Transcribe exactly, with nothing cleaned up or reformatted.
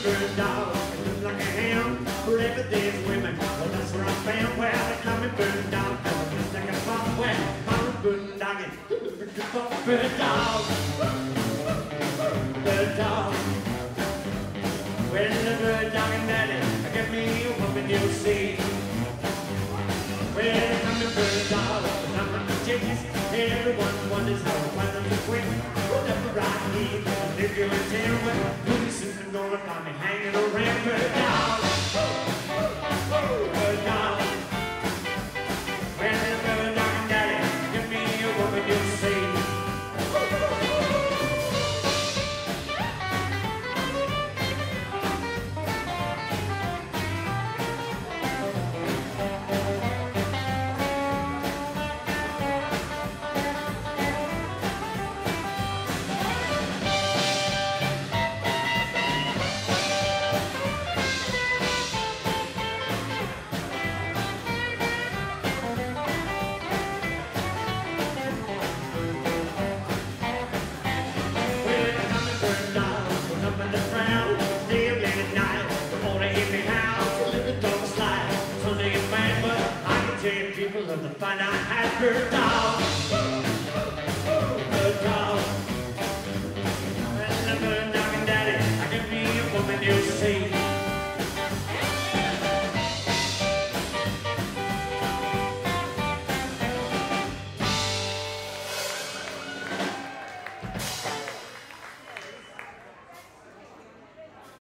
bird dog, just like a ham. Wherever there's women, well, that's where I'm found. Well, they call me bird dog, just like a bomb. Well, I'm a bird dog, bird dog, bird dog. Well, the bird dog and daddy, give me a woman you'll see. Well, I'm the bird dog, I'm not the chickens. Everyone wonders how I find them so quick. Whatever I need, if you're in town, well, pretty soon I'm gonna find me hanging around. Bird dog, bird dog. Well, the bird dog and daddy, give me a woman you'll see. People love to find out how bird dog, bird dog. Well, the bird dog and daddy, I can be a woman you'll see.